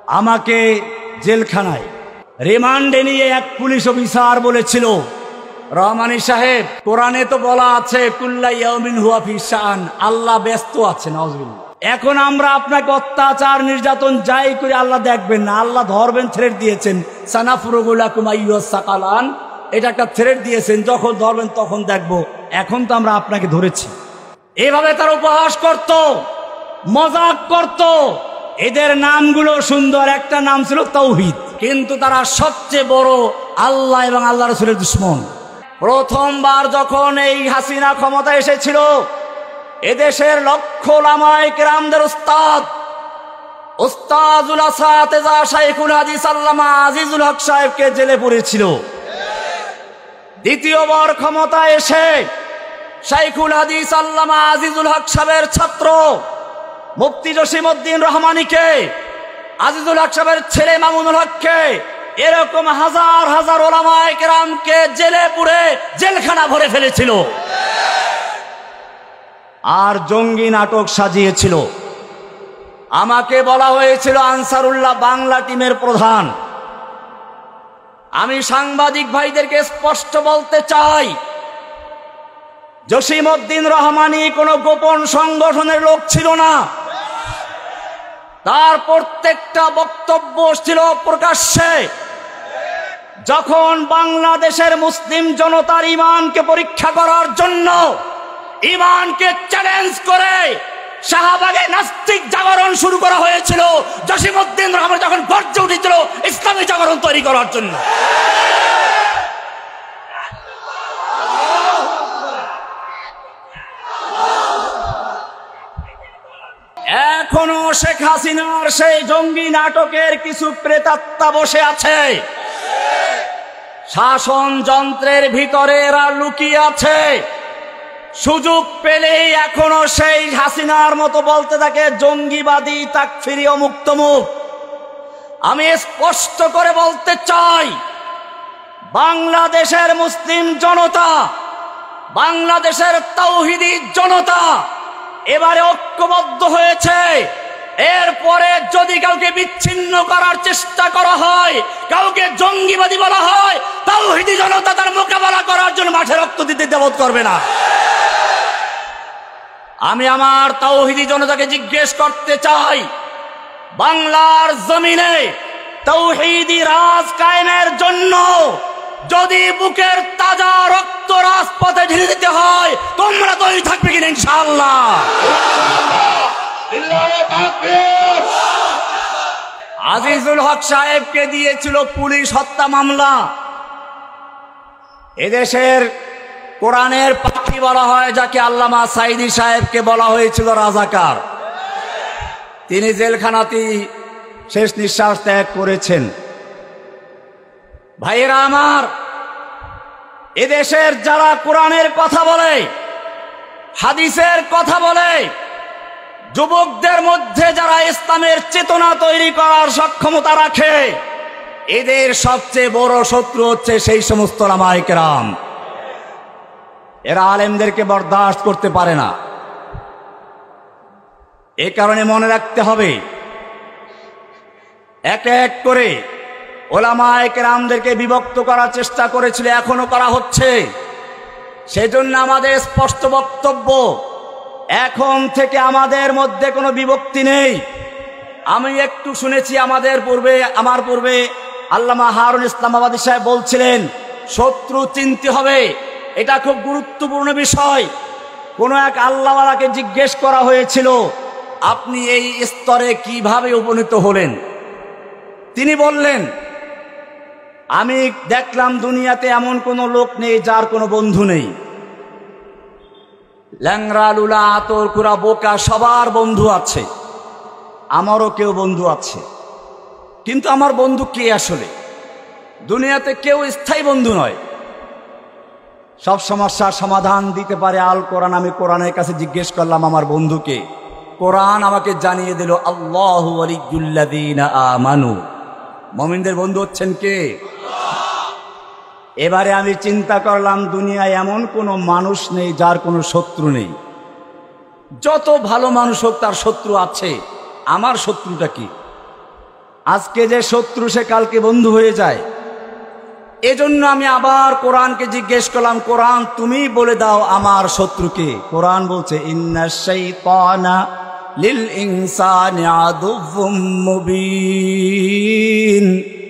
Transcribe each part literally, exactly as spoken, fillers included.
আমাকে জেলখানায় রিমান্ডে নিয়ে এক পুলিশ অফিসার বলেছিল, রহমানী সাহেব, কোরআনে তো বলা আছে কুল্লা ইয়াউমিন হুয়া ফি শাআন, আল্লাহ ব্যস্ত আছে। নাউজুবিল্লাহ। এখন আমরা আপনাকে অত্যাচার নির্যাতন যাই করে আল্লাহ দেখবেন না, আল্লাহ ধরবেন, থ্রেট দিয়েছেন সানাফরুগু লাকুম আইয়ুহাস সাকালান, এটা একটা থ্রেট দিয়েছেন, যখন ধরবেন তখন দেখবো। এখন তো আমরা আপনাকে ধরেছি। এভাবে তারা উপহাস করত, মজাক করত। এদের নামগুলো সুন্দর, একটা নাম ছিল তাওহীদ, কিন্তু তারা সবচেয়ে বড় আল্লাহ এবং আল্লাহ রাসূলের দুশমন। প্রথমবার যখন এই হাসিনা ক্ষমতা এসেছিল, এদেশের লক্ষ উলামায়ে কেরামদের উস্তাদ উস্তাদুল আসাতেজা শাইখুল হাদিস আল্লামা আজিজুল হক সাহেবকে জেলে পুরেছিল। দ্বিতীয়বার ক্ষমতা এসে শাইখুল হাদিস আল্লামা আজিজুল হক সাহেবের ছাত্র মুফতি জসিমউদ্দিন রহমানীকে, আজিজুল হক সাহেবের ছেলে মামুনুল হককে, এরকম হাজার হাজার উলামায়ে কেরামকে জেলে পুরে জেলখানা ভরে ফেলেছিল। আর জঙ্গি নাটক সাজিয়েছিল। আমাকে বলা হয়েছিল আনসারুল্লাহ বাংলা টিমের প্রধান। আমি সাংবাদিক ভাইদেরকে স্পষ্ট বলতে চাই, জসিমউদ্দিন রহমানী কোনো গোপন সংগঠনের লোক ছিল না। তার প্রত্যেকটা বক্তব্য ছিল প্রকাশ্যে। যখন বাংলাদেশের মুসলিম জনতার ইমানকে পরীক্ষা করার জন্য, ইমানকে চ্যালেঞ্জ করে শাহবাগে নাস্তিক জাগরণ শুরু করা হয়েছিল, জসিমউদ্দিন রহমান যখন গর্জে উঠেছিল ইসলামী জাগরণ তৈরি করার জন্য। এখনো শেখ হাসিনার সেই জঙ্গি নাটকের কিছু প্রেতাত্মা বসে আছে। শাসন যন্ত্রের ভিতরে এরা লুকিয়ে আছে। সুযোগ পেলেই এখনো সেই হাসিনার মতো বলতে থাকে জঙ্গিবাদী, তাকফিরি, অমুক তমুক। আমি স্পষ্ট করে বলতে চাই, বাংলাদেশের মুসলিম জনতা, বাংলাদেশের তাওহীদি জনতা এবারে ঐক্যবদ্ধ হয়েছে। এরপরে যদি কাউকে বিচ্ছিন্ন করার চেষ্টা করা হয়, কাউকে জঙ্গিবাদী বলা হয়, তাওহীদি জনতা তার মোকাবেলা করার জন্য মাঠে রক্ত দিতে দ্বিধা করবে না। আমি আমার তাওহীদি জনতাকে জিজ্ঞেস করতে চাই, বাংলার জমিনে তাওহীদি রাজ কায়েমের জন্য যদি বুকের তাজা রক্ত রাজপথে ঢেলে দিতে হয়, তোমরা তৈরি থাকবে কিনা? ইনশাআল্লাহ। আজিজুল হক সাহেবকে দিয়েছিল পুলিশ হত্যা মামলা। এদেশের কোরআনের পাখি বলা হয় যাকে, আল্লামা সাইদি সাহেবকে বলা হয়েছিল রাজাকার। তিনি জেলখানাতেই শেষ নিঃশ্বাস ত্যাগ করেছেন। ভাইয়েরা আমার, এদেশের যারা কোরআনের কথা বলে, হাদিসের কথা বলে, যুবকদের মধ্যে যারা ইসলামের চেতনা তৈরি করার সক্ষমতা রাখে, এদের সবচেয়ে বড় শত্রু হচ্ছে সেই সমস্ত উলামায়ে কেরাম। এরা আলেমদেরকে বরদাস্ত করতে পারে না। এ কারণে মনে রাখতে হবে, এক এক করে উলামায়ে কেরামদেরকে বিভক্ত করার চেষ্টা করেছিল, এখনো করা হচ্ছে। সেজন্য আমাদের স্পষ্ট বক্তব্য, এখন থেকে আমাদের মধ্যে কোনো বিভক্তি নেই। আমি একটু শুনেছি আমাদের পূর্বে, আমার পূর্বে আল্লামা হারুন ইসলামাবাদী সাহেব বলছিলেন শত্রু চিনতে হবে। এটা খুব গুরুত্বপূর্ণ বিষয়। কোন এক আল্লাহওয়ালাকে জিজ্ঞেস করা হয়েছিল, আপনি এই স্তরে কিভাবে উপনীত হলেন? তিনি বললেন, আমি দেখলাম দুনিয়াতে এমন কোন লোক নেই যার কোনো বন্ধু নেই। ল্যাংরা, লুলা, আতর, কুরা, বোকা সবার বন্ধু আছে, আমারও কেউ বন্ধু আছে। কিন্তু আমার বন্ধু কে আসলে? দুনিয়াতে কেউ স্থায়ী বন্ধু নয়। সব সমস্যার সমাধান দিতে পারে আল কোরআন। আমি কোরআনের কাছে জিজ্ঞেস করলাম আমার বন্ধুকে, কোরআন আমাকে জানিয়ে দিল আল্লাহু ওয়ালিয়্যুল্লাযীনা আমানু, মুমিনদের বন্ধু হচ্ছেন কে? এবারে আমি চিন্তা করলাম, দুনিয়ায় এমন কোনো মানুষ নেই যার কোনো শত্রু নেই। যত ভালো মানুষ হোক তার শত্রু আছে। আমার শত্রুটা কি? আজকে যে শত্রু সে কালকে বন্ধু হয়ে যায়। এজন্য আমি আবার কোরআনকে জিজ্ঞেস করলাম, কোরআন তুমি বলে দাও আমার শত্রুকে। কোরআন বলছে ইন্নাশ শাইতানা লিল ইনসানি আদুউম মুবিন,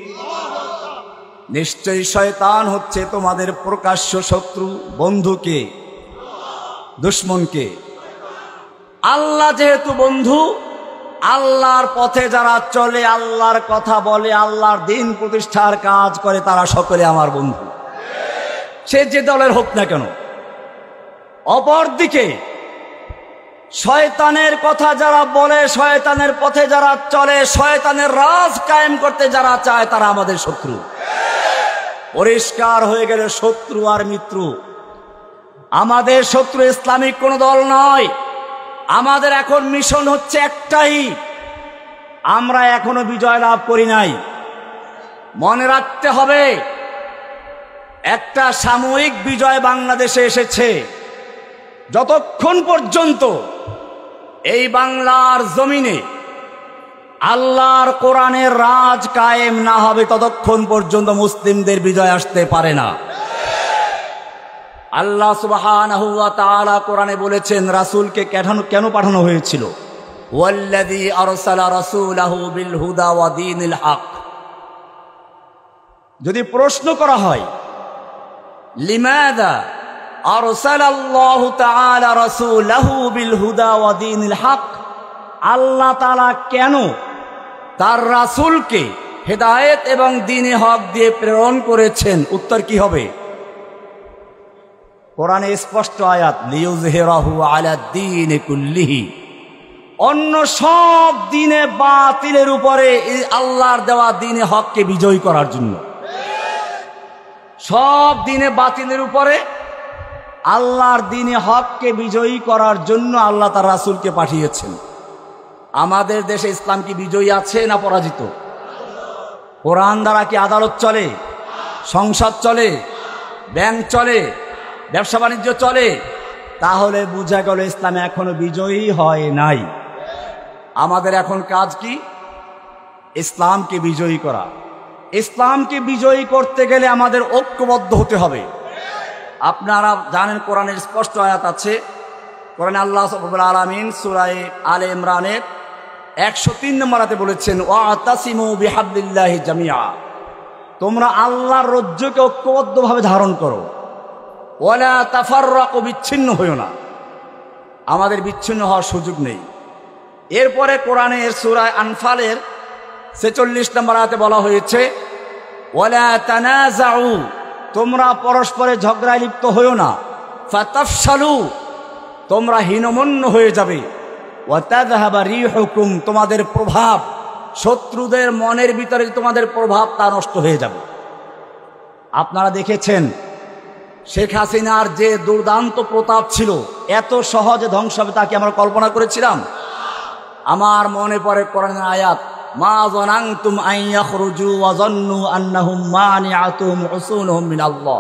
নিশ্চয়ই শয়তান হচ্ছে তোমাদের প্রকাশ্য শত্রু। বন্ধুকে, দুশমনকে। আল্লাহ যেহেতু বন্ধু, আল্লাহর পথে যারা চলে, আল্লাহর কথা বলে, আল্লাহর দিন প্রতিষ্ঠার কাজ করে, তারা সকলে আমার বন্ধু, সে যে দলের হোক না কেন। অপরদিকে শয়তানের কথা যারা বলে, শয়তানের পথে যারা চলে, শয়তানের রাজ কায়েম করতে যারা চায়, তারা আমাদের শত্রু। পরিষ্কার হয়ে গেল শত্রু আর মিত্র। আমাদের শত্রু ইসলামিক কোন দল নয়। আমাদের এখন মিশন হচ্ছে একটাই, আমরা এখনো বিজয় লাভ করি নাই। মনে রাখতে হবে, একটা সাময়িক বিজয় বাংলাদেশে এসেছে। যতক্ষণ পর্যন্ত এই বাংলার জমিনে আল্লাহর কোরআনের রাজ কায়েম না হবে, ততক্ষণ পর্যন্ত মুসলিমদের বিজয় আসতে পারে না। আল্লাহ সুবহানাহু ওয়া তাআলা কোরআনে বলেছেন রাসূলকে কেন পাঠানো হয়েছিল, ওয়াল্লাযী আরসালা রাসূলাহু বিল হুদা ওয়া দীনিল হক। যদি প্রশ্ন করা হয় লিমাযা আরসালাল্লাহু তাআলা রাসূলাহু বিল হুদা ওয়া দীনিল হক, আল্লাহ তাআলা কেন তার রাসূলকে হেদায়েত এবং দ্বীনে হক দিয়ে প্রেরণ করেছেন, উত্তর কি হবে? কোরআনে স্পষ্ট আয়াত, লিইয়ুযহিরাহু আলা দ্বীনি কুল্লিহি, অন্য সব দ্বীনে বাতিলের উপরে আল্লাহর দেওয়া দ্বীনে হককে বিজয়ী করার জন্য। সব দ্বীনে বাতিলের উপরে আল্লাহর দ্বীনে হককে বিজয়ী করার জন্য আল্লাহ তার রাসূলকে পাঠিয়েছেন। আমাদের দেশে ইসলাম কি বিজয়ী আছে না পরাজিত? কোরআন দ্বারা কি আদালত চলে, সংসদ চলে, ব্যাংক চলে, ব্যবসা বাণিজ্য চলে? তাহলে বোঝা গেল ইসলাম এখনো বিজয়ী হয় নাই। আমাদের এখন কাজ কি? ইসলামকে বিজয়ী করা। ইসলামকে বিজয়ী করতে গেলে আমাদের ঐক্যবদ্ধ হতে হবে। আপনারা জানেন কোরআনের স্পষ্ট আয়াত আছে, কোরআনে আল্লাহ রাব্বুল আলামিন সূরা আলে ইমরানের একশো তিন নম্বর আয়াতে বলেছেন, ওয়াতাসিমু বিহাবলিল্লাহি জামিআ, তোমরা আল্লাহর রজ্জুকে ঐক্যবদ্ধভাবে ধারণ করো, ওয়ালা তাফাররাকু, বিচ্ছিন্ন হইও না। আমাদের বিচ্ছিন্ন হওয়ার সুযোগ নেই। এরপরে কোরআনের সূরা আনফালের ছেচল্লিশ নম্বর আয়াতে বলা হয়েছে, ওয়ালা তানাজাউ, তোমরা পরস্পরে ঝগড়ায় লিপ্ত হইও না, ফাতাফশালু, তোমরা হীনমন্য হয়ে যাবে, ওয়া তাযহাবা রিহুকুম, তোমাদের প্রভাব, শত্রুদের মনের ভিতরে তোমাদের প্রভাব তা নষ্ট হয়ে যাবে। আপনারা দেখেছেন শেখ হাসিনার যে দুর্দান্ত প্রতাপ ছিল, এত সহজে ধ্বংস হবে তা কি আমরা কল্পনা করেছিলাম? আমার মনে পড়ে কোরআনের আয়াত, মা যানানতুম আন ইয়াখরুজু ওয়া যান্নু আন্নাহুম মানিআতুহুম হুসুনুহুম মিনাল্লাহ,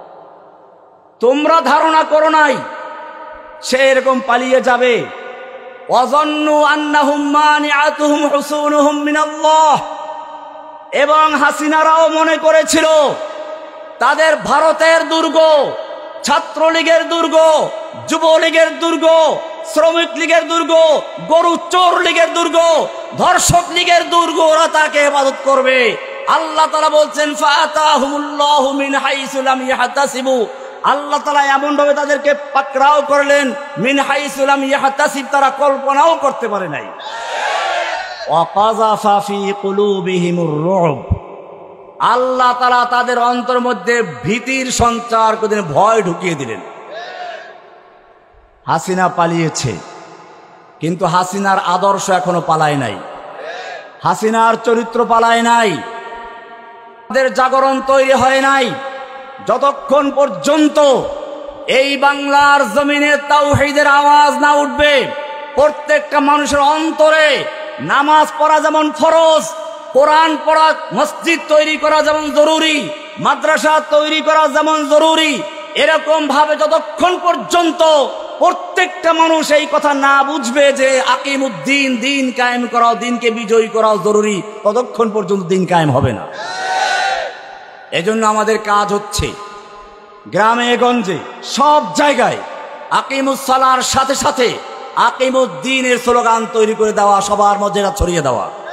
তোমরা ধারণা করো নাই সে এরকম পালিয়ে যাবে। ওয়া যান্নু আন্নাহুম মানিআতুহুম হুসুনুহুম মিনাল্লাহ, এবং হাসিনারাও মনে করেছিল তাদের ভারতের দুর্গ, ছাত্রলীগের দুর্গ, যুবলীগের দুর্গ, শ্রমিক লীগের দুর্গ, গরু চোর লীগের দুর্গ, ধর্ষক লীগের দুর্গ, ওরা তাকে হেফাজত করবে। আল্লাহ তাআলা বলছেন, ফাআতাহুমুল্লাহু মিন হাইসু লাম ইয়াহতাসিবু, আল্লাহ তাআলা এমন ভাবে তাদেরকে পাকড়াও করলেন, মিন হাইসু লাম ইয়াহতাসিব, তারা কল্পনাও করতে পারে নাই। ওয়া কাযাফা ফি কুলুবিহিমুর রুব, আল্লাহ তাআলা তাদের অন্তর মধ্যে ভীতির সঞ্চার করে ভয় ঢুকিয়ে দিলেন। হাসিনা পালিয়েছে, কিন্তু হাসিনার আদর্শ এখনো পালায় নাই, হাসিনার চরিত্র পালায় নাই, তাদের জাগরণ তৈরি হয় নাই। যতক্ষণ পর্যন্ত এই বাংলার জমিনে তাওহীদের আওয়াজ না উঠবে, প্রত্যেকটা মানুষের অন্তরে নামাজ পড়া যেমন ফরজ, কোরআন পড়া, মসজিদ তৈরি করা যেমন জরুরি, মাদ্রাসা তৈরি করা যেমন জরুরি, এরকম ভাবে যতক্ষণ পর্যন্ত প্রত্যেকটা মানুষ এই কথা না বুঝবে যে আকিমুদ্দিন, দিন কায়েম করাও, দিনকে বিজয়ী করাও জরুরি, ততক্ষণ পর্যন্ত দিন কায়েম হবে না। এজন্য আমাদের কাজ হচ্ছে গ্রামে গঞ্জে সব জায়গায় আকিমুস সালার সাথে সাথে আকিমুদ্দিনের স্লোগান তৈরি করে দেওয়া, সবার মধ্যে ছড়িয়ে দেওয়া।